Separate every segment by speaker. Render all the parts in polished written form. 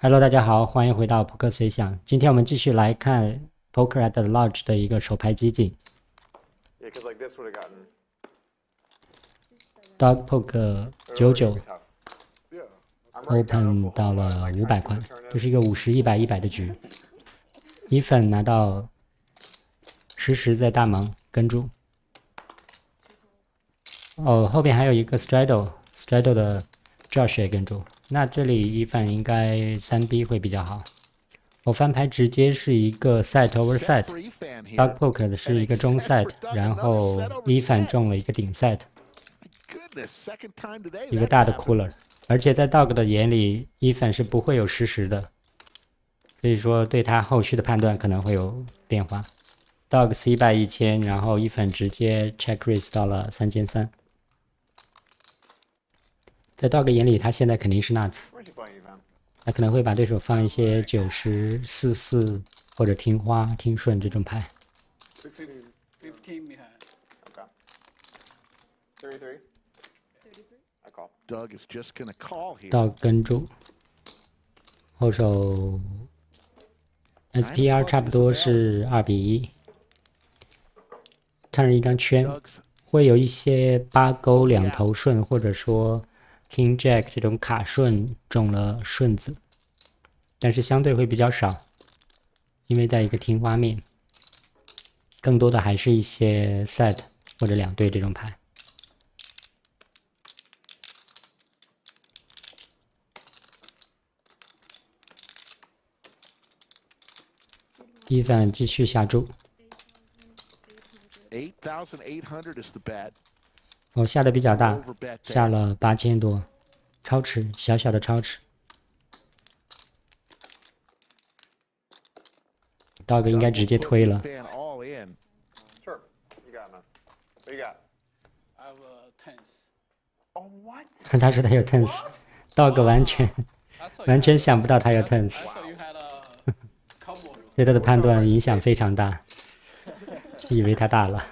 Speaker 1: Hello，大家好，欢迎回到扑克随想。今天我们继续来看 Poker at the Lodge 的一个手牌集锦。Dog Poker 99 Open 到了500块，这是一个50、100、100的局。Ethan 拿到10在大盲跟住。哦，后边还有一个 Straddle 的 Josh 也跟住。那这里Ethan应该3B 会比较好。我翻牌直接是一个 set over set，Dog Poker 的是一个中 set， 然后Ethan中了一个顶 set， 一个大的 cooler， 而且在 Dog 的眼里 Ethan 是不会有10的，所以说对他后续的判断可能会有变化。Dog C 败1000，然后Ethan直接 check raise 到了3300。在 Dog 眼里，他现在肯定是 nuts， 他可能会把对手放一些90、44或者听花、听顺这种牌。Dog 跟住，后手 SPR 差不多是2-1。turn 一张圈，会有一些8勾2头顺，或者说King Jack 这种卡顺中了顺子，但是相对会比较少，因为在一个听花面，更多的还是一些 set 或者2对这种牌。Ethan 继续下注。我下的比较大，下了8000多，超持，小小的超持。Dog 应该直接推了。他说他有 tens，Dog 完全想不到他有 tens， 对他的判断影响非常大，以为他大了。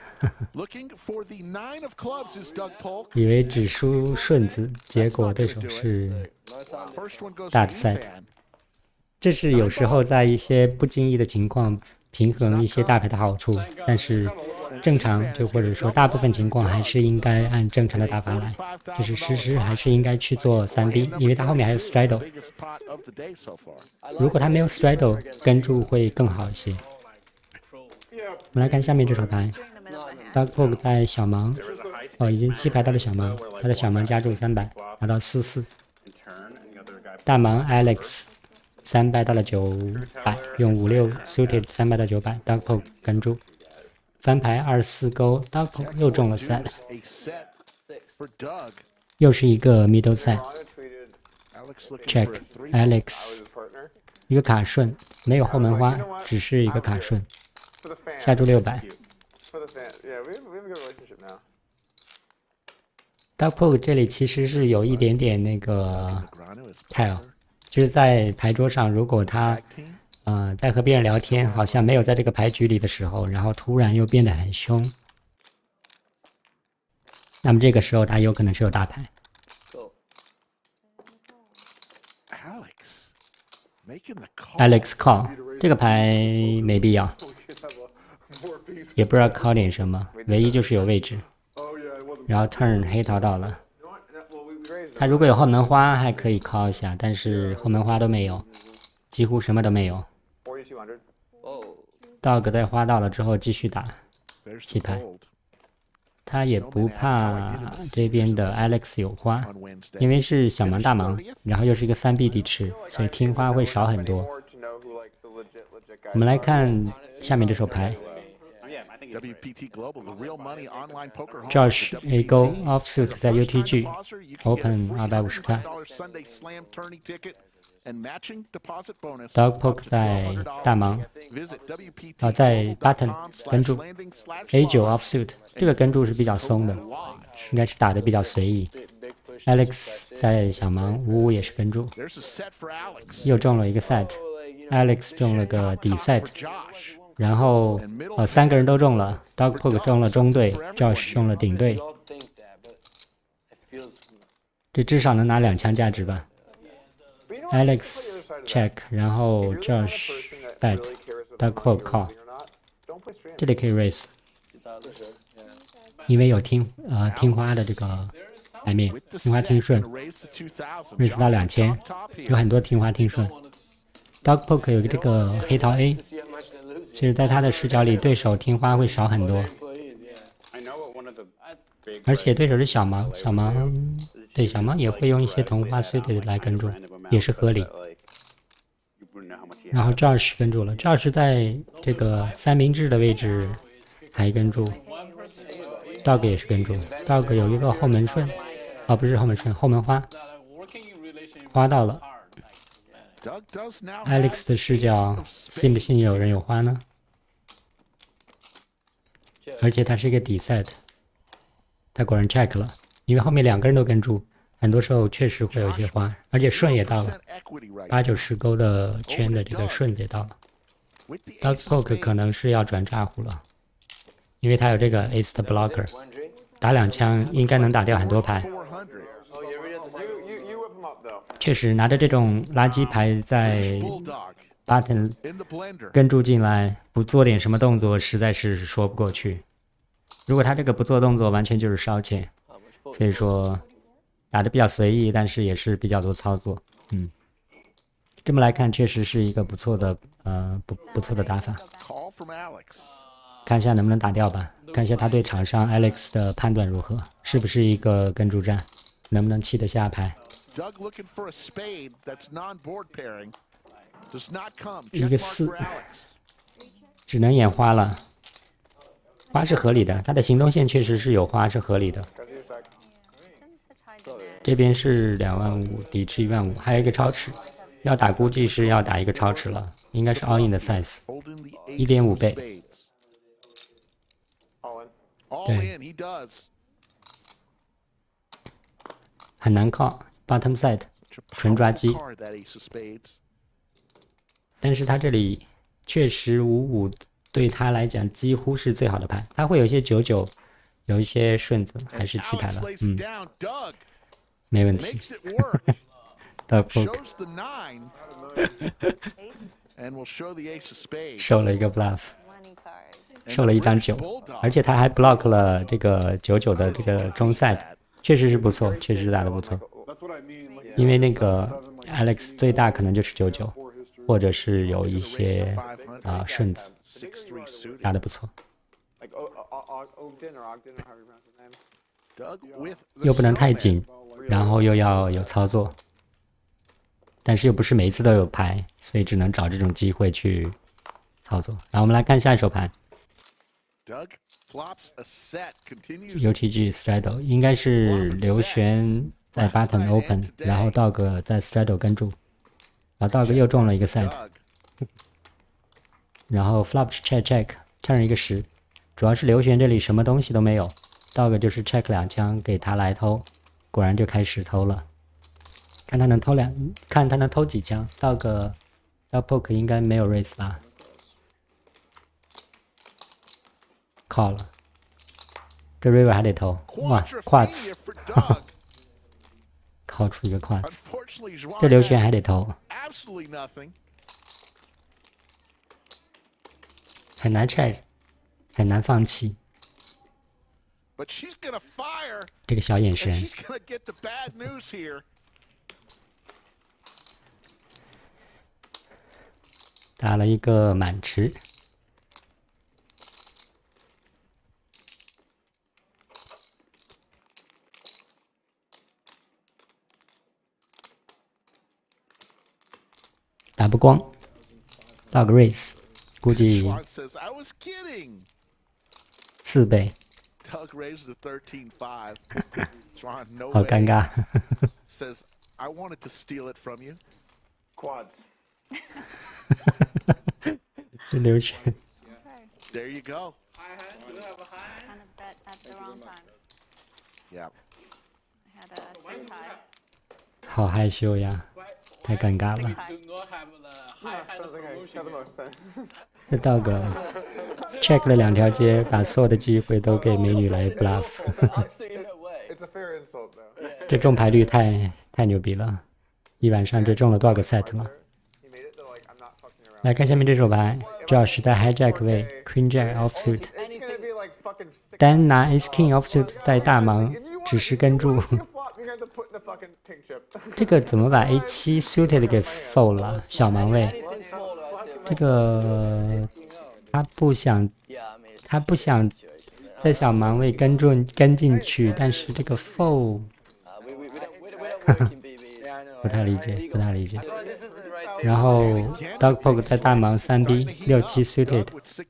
Speaker 1: 以为只输顺子，结果对手是大的 set。这是有时候在一些不经意的情况平衡一些大牌的好处，但是正常或者说大部分情况还是应该按正常的打法来。就是诗还是应该去做3B，因为他后面还有 straddle。如果他没有 straddle， 跟住会更好一些。我们来看下面这手牌。Dog Poke 在小盲，已经7牌到了小盲，他的小盲加注300，拿到44。大盲 Alex 3败到了900，用5-6 suited 3败到900 ，Dog Poke 跟住，翻牌24勾 ，Dog Poke 又中了set， 又是一个 middle set，check Alex 一个卡顺，没有后门花，只是一个卡顺，下注600。Dog Poke 这里其实是有一点点那个 tell， 就是在牌桌上，如果他在和别人聊天，好像没有在这个牌局里的时候，然后突然又变得很凶，那么这个时候他有可能是有大牌。Alex call 这个牌没必要，也不知道 call 点什么，唯一就是有位置。然后 turn 黑桃到了，他如果有后门花还可以 call 一下，但是后门花都没有，几乎什么都没有。Dog 在花到了之后继续打7牌，他也不怕这边的 Alex 有花，因为是小盲大盲，然后又是一个3B 底池，所以听花会少很多。我们来看下面这手牌。Josh A 勾 offsuit 在 UTG Open 250块。Dog Poke 在大盲，在 button 跟住 A9 offsuit， 这个跟住是比较松的，应该是打的比较随意。Alex 在小盲55也是跟住，又中了一个 set，Alex 中了个底 set。然后3个人都中了 ，Dog Poke 中了中队 ，Josh 中了顶队，这至少能拿2枪价值吧。 Alex check， 然后 Josh bet，Doug Poke call， 这里可以 raise， 因为有听花的这个牌面，听花听顺 ，raise 到2000，有很多听花听顺。Doug Poke 有这个黑桃 A， 其实在他的视角里，对手听花会少很多，而且对手是小盲，对小盲也会用一些同花 suited 来跟住，也是合理。然后 Josh 跟住了 ，Josh 在这个三明治的位置还跟住 ，Dog 也是跟住 ，Dog 有一个后门顺，不是后门顺，后门花，花到了。Alex 的视角，信不信有人有花呢？而且他是一个底 set， 他果然 check 了，因为后面2个人都跟住，很多时候确实会有一些花，而且顺也到了，8、9、10勾的圈的这个顺也到了。Doug Poke 可能是要转炸胡了，因为他有这个 Ace 的 blocker， 打2枪应该能打掉很多牌。确实拿着这种垃圾牌在 button 跟住进来，不做点什么动作，实在是说不过去。如果他这个不做动作，完全就是烧钱。所以说打得比较随意，但是也是比较多操作。这么来看，确实是一个不错的不错的打法。看一下能不能打掉吧，看一下他对场上 Alex 的判断如何，是不是一个跟住战，能不能弃得下牌。一个4，只能演花了。花是合理的，他的行动线确实是有花，是合理的。这边是25000，底池15000，还有一个超池，要打估计是要打一个超池了，应该是 all in 的 size， 1.5倍。对，很难靠 bottom side， 纯抓鸡。但是他这里确实55对他来讲几乎是最好的牌，他会有一些99，有一些顺子，还是弃牌了。没问题。Doug Poke 收了一个 bluff， 收了一张9，而且他还 block 了这个99的这个中 side， 确实是不错，确实打得不错。因为那个 Alex 最大可能就是99，或者是有一些顺子，打得不错。又不能太紧，然后又要有操作，但是又不是每一次都有牌，所以只能找这种机会去操作。然后我们来看下一手盘 ，UTG straddle 应该是刘璇在 button open， 然后 Dog 在 straddle 跟住，然后 Dog 又中了一个 side， 然后 flop check check 上一个10，主要是刘璇这里什么东西都没有。Dog 就是 check 2枪给他来偷，果然就开始偷了。看他能偷几枪。Dog Poke 应该没有 raise 吧 ？call 了，这 river 还得偷。哇 ，quads， call 出一个 quads， 这刘璇还得偷，很难 check， 很难放弃。这个小眼神，打了一个满池，打不光 ，Dog raise， 估计4倍。好尴尬。刘璇。好害羞呀，太尴尬了。这 Dog check 了2条街，把所有的机会都给美女来 bluff。这中牌率太牛逼了。 一晚上就中了多少个 set 了？来看下面这手牌 ，Josh 在 Hijack 位 ，Queen Jack offsuit， 单拿 Ace King offsuit 在大盲，只是跟注。这个怎么把 A7 suited 给 fold 了？小盲位，这个他不想在小盲位跟进去，但是这个 fold， 不太理解。然后 Dog Poke 在大盲3B 6-7 suited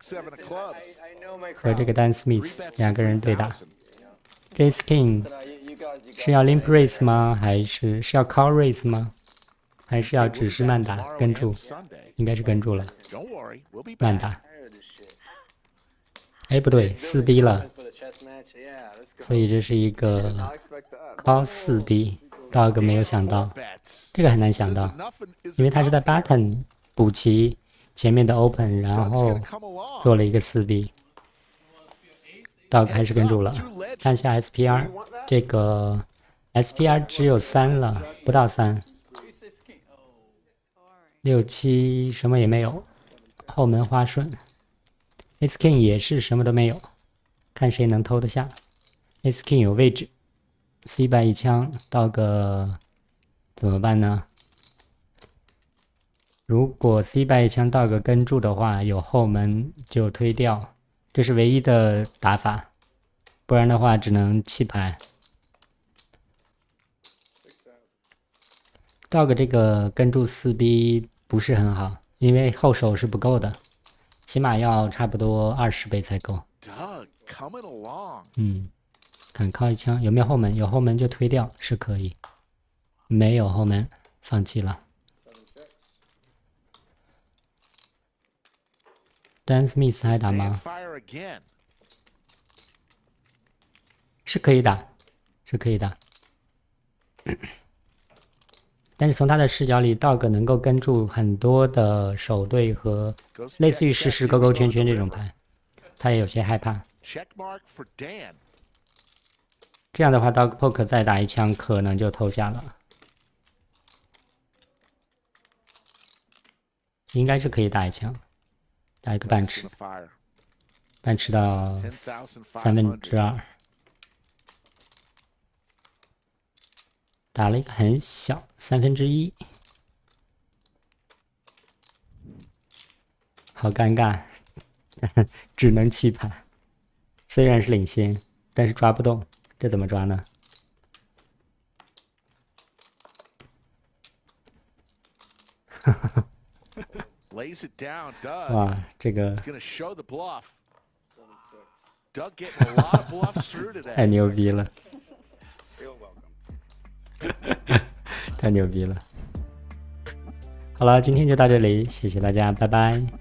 Speaker 1: 和这个Dan Smith 两个人对打。Ace King 是要 limp raise 吗？还是要 call raise 吗？还是要只是慢打跟注？应该是跟注了，慢打。哎，不对，4B 了，所以这是一个 call 4B。Dog 没有想到，这个很难想到，因为他是在 button 补齐前面的 open， 然后做了一个4B。Dog 还是跟住了，看一下 SPR， 这个 SPR 只有3了，不到3。6-7什么也没有，后门花顺 ，Ace King 也是什么都没有，看谁能偷得下。Ace King 有位置。C 白一枪，Dog 怎么办呢？如果 C 白一枪 Dog 跟住的话，有后门就推掉，这是唯一的打法，不然的话只能弃牌。Dog 这个跟住4B 不是很好，因为后手是不够的，起码要差不多20倍才够。敢靠一枪，有没有后门？有后门就推掉是可以，没有后门放弃了。Dan Smith 还打吗？是可以打，但是从他的视角里 ，Dog 能够跟住很多的手对和类似于实时勾勾圈圈这种牌，他也有些害怕。这样的话 ，Dog Poke 再打一枪，可能就偷下了。应该是可以打一枪，打一个半尺，半尺到2/3，打了一个很小1/3，好尴尬，只能弃牌。虽然是领先，但是抓不动。这怎么抓呢？哇，这个太牛逼了，太牛逼了！好了，今天就到这里，谢谢大家，拜拜。